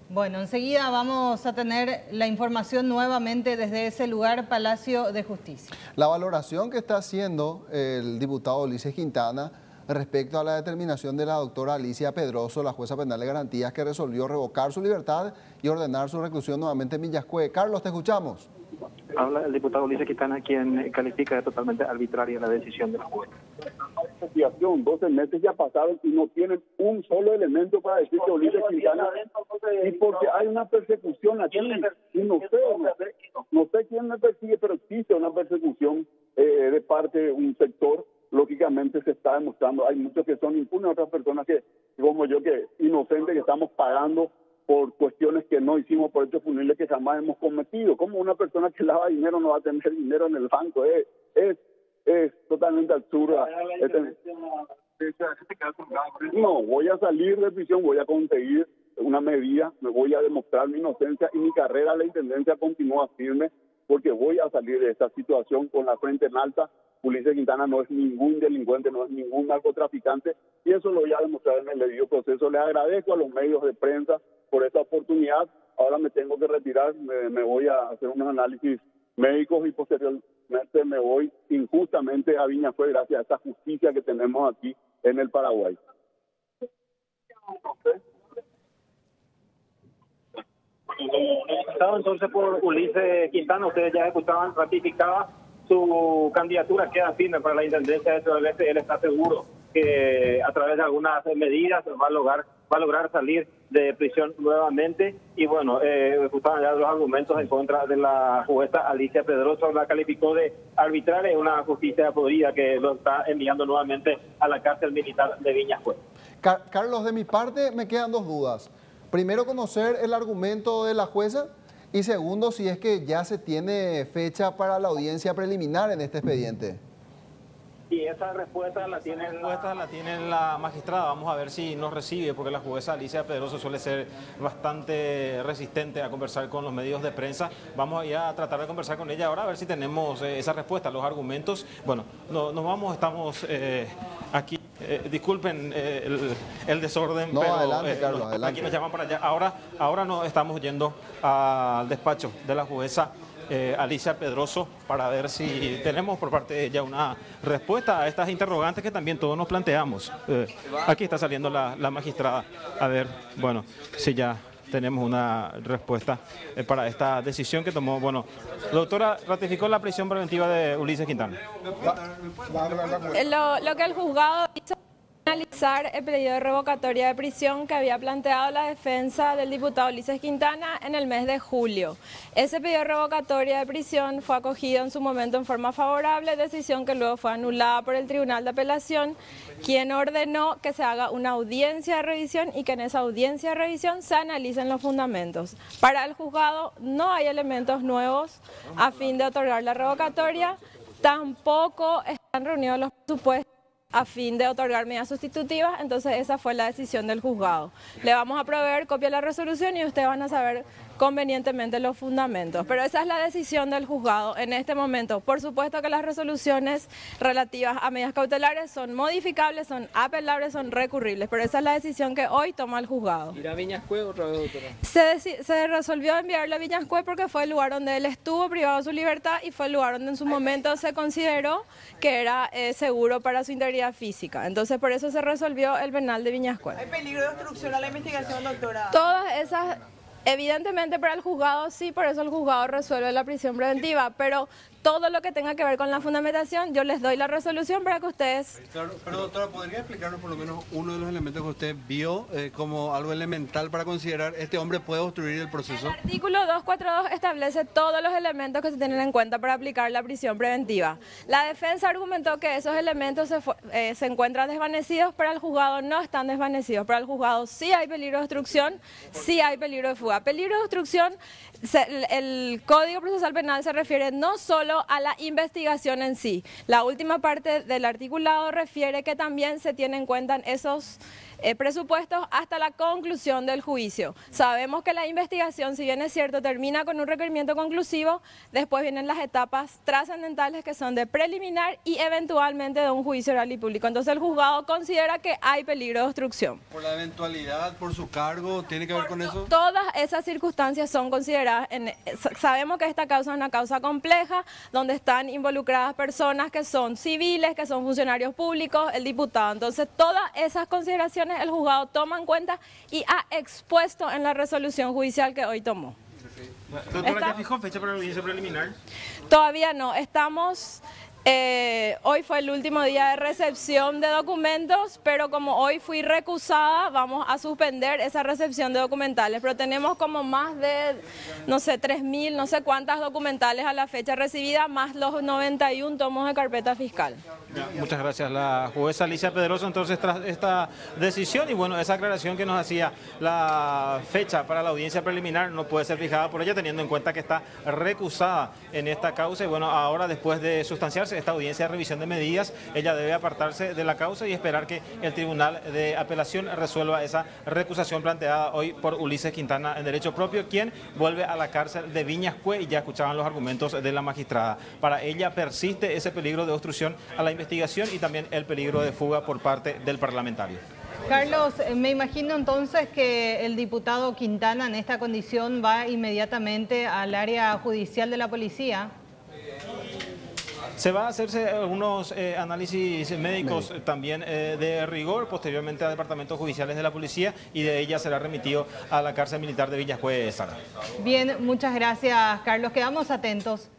Bueno, enseguida vamos a tener la información nuevamente desde ese lugar, Palacio de Justicia. La valoración que está haciendo el diputado Ulises Quintana respecto a la determinación de la doctora Alicia Pedroso, la jueza penal de garantías, que resolvió revocar su libertad y ordenar su reclusión nuevamente en Villascue. Carlos, te escuchamos. Habla el diputado Ulises Quintana, quien califica de totalmente arbitraria la decisión de la jueza. 12 meses ya pasaron y no tienen un solo elemento para decir que Ulises Quintana, y porque hay una persecución aquí, y no sé quién me persigue, pero existe una persecución de parte de un sector. Lógicamente se está demostrando, hay muchos que son impunes, otras personas que, como yo, que inocentes, que estamos pagando por cuestiones que no hicimos, por hechos punibles que jamás hemos cometido. Como una persona que lava dinero no va a tener dinero en el banco? Es totalmente absurda. No, voy a salir de prisión, voy a conseguir una medida, me voy a demostrar mi inocencia y mi carrera a la intendencia continúa firme, porque voy a salir de esta situación con la frente en alta. Ulises Quintana no es ningún delincuente, no es ningún narcotraficante, y eso lo voy a demostrar en el debido proceso. Le agradezco a los medios de prensa por esta oportunidad. Ahora me tengo que retirar, me voy a hacer unos análisis médicos y posteriormente me voy injustamente a Viñascue gracias a esta justicia que tenemos aquí en el Paraguay. Entonces, por Ulises Quintana, ustedes ya escuchaban, ratificaba su candidatura, queda firme para la intendencia de Sudeste. Él está seguro que a través de algunas medidas va a lograr salir de prisión nuevamente. Y bueno, escuchaban ya los argumentos en contra de la jueza Alicia Pedroso, la calificó de arbitraria, una justicia podrida que lo está enviando nuevamente a la cárcel militar de Viñascue. Carlos, de mi parte me quedan dos dudas. Primero, conocer el argumento de la jueza, y segundo, si es que ya se tiene fecha para la audiencia preliminar en este expediente. Y esa respuesta la tiene la magistrada. Vamos a ver si nos recibe, porque la jueza Alicia Pedroso suele ser bastante resistente a conversar con los medios de prensa. Vamos a tratar de conversar con ella ahora, a ver si tenemos esa respuesta, los argumentos. Bueno, estamos aquí. Disculpen el desorden, no, pero adelante, Carlos, adelante. Aquí nos llaman para allá. Ahora nos estamos yendo al despacho de la jueza Alicia Pedroso para ver si tenemos por parte de ella una respuesta a estas interrogantes que también todos nos planteamos. Aquí está saliendo la magistrada. A ver, bueno, si ya tenemos una respuesta para esta decisión que tomó. Bueno, la doctora ratificó la prisión preventiva de Ulises Quintana. Lo que el juzgado hizo analizar el pedido de revocatoria de prisión que había planteado la defensa del diputado Ulises Quintana en el mes de julio. Ese pedido de revocatoria de prisión fue acogido en su momento en forma favorable, decisión que luego fue anulada por el Tribunal de Apelación, quien ordenó que se haga una audiencia de revisión y que en esa audiencia de revisión se analicen los fundamentos. Para el juzgado no hay elementos nuevos a fin de otorgar la revocatoria, tampoco están reunidos los presupuestos a fin de otorgar medidas sustitutivas, entonces esa fue la decisión del juzgado. Le vamos a proveer copia de la resolución y ustedes van a saber convenientemente los fundamentos, pero esa es la decisión del juzgado en este momento. Por supuesto que las resoluciones relativas a medidas cautelares son modificables, son apelables, son recurribles, pero esa es la decisión que hoy toma el juzgado. ¿Irá a Viñascue otra vez, doctora? Se resolvió enviarle a Viñascue porque fue el lugar donde él estuvo privado de su libertad y fue el lugar donde en su momento se consideró que era seguro para su integridad física. Entonces por eso se resolvió el penal de Viñascue. ¿Hay peligro de obstrucción a la investigación, doctora? Todas esas, evidentemente para el juzgado sí, por eso el juzgado resuelve la prisión preventiva, pero todo lo que tenga que ver con la fundamentación, yo les doy la resolución para que ustedes... Claro, pero doctora, ¿podría explicarnos por lo menos uno de los elementos que usted vio como algo elemental para considerar este hombre puede obstruir el proceso? El artículo 242 establece todos los elementos que se tienen en cuenta para aplicar la prisión preventiva. La defensa argumentó que esos elementos se encuentran desvanecidos, pero el juzgado no están desvanecidos. Para el juzgado sí hay peligro de obstrucción, sí hay peligro de fuga. Peligro de obstrucción, el Código Procesal Penal se refiere no solo a la investigación en sí. La última parte del articulado refiere que también se tienen en cuenta esos presupuestos hasta la conclusión del juicio. Sabemos que la investigación, si bien es cierto, termina con un requerimiento conclusivo, después vienen las etapas trascendentales que son de preliminar y eventualmente de un juicio oral y público. Entonces el juzgado considera que hay peligro de obstrucción. ¿Por la eventualidad, por su cargo, tiene que ver con eso? Todas esas circunstancias son consideradas, sabemos que esta causa es una causa compleja, donde están involucradas personas que son civiles, que son funcionarios públicos, el diputado. Entonces todas esas consideraciones el juzgado toma en cuenta y ha expuesto en la resolución judicial que hoy tomó. Doctora, ¿ya fijó fecha para la audiencia preliminar? Todavía no, estamos... hoy fue el último día de recepción de documentos, pero como hoy fui recusada, vamos a suspender esa recepción de documentales. Pero tenemos como más de, no sé, 3.000, no sé cuántas documentales a la fecha recibida, más los 91 tomos de carpeta fiscal. Muchas gracias. La jueza Alicia Pedroso, entonces, tras esta decisión y bueno, esa aclaración que nos hacía, la fecha para la audiencia preliminar no puede ser fijada por ella, teniendo en cuenta que está recusada en esta causa. Y bueno, ahora después de sustanciarse esta audiencia de revisión de medidas, ella debe apartarse de la causa y esperar que el Tribunal de Apelación resuelva esa recusación planteada hoy por Ulises Quintana en derecho propio, quien vuelve a la cárcel de Viñascue, y ya escuchaban los argumentos de la magistrada. Para ella persiste ese peligro de obstrucción a la investigación y también el peligro de fuga por parte del parlamentario. Carlos, me imagino entonces que el diputado Quintana en esta condición va inmediatamente al área judicial de la policía. Se va a hacerse algunos análisis médicos también de rigor, posteriormente a departamentos judiciales de la policía, y de ella será remitido a la cárcel militar de Viñascue, Sara. Bien, muchas gracias, Carlos. Quedamos atentos.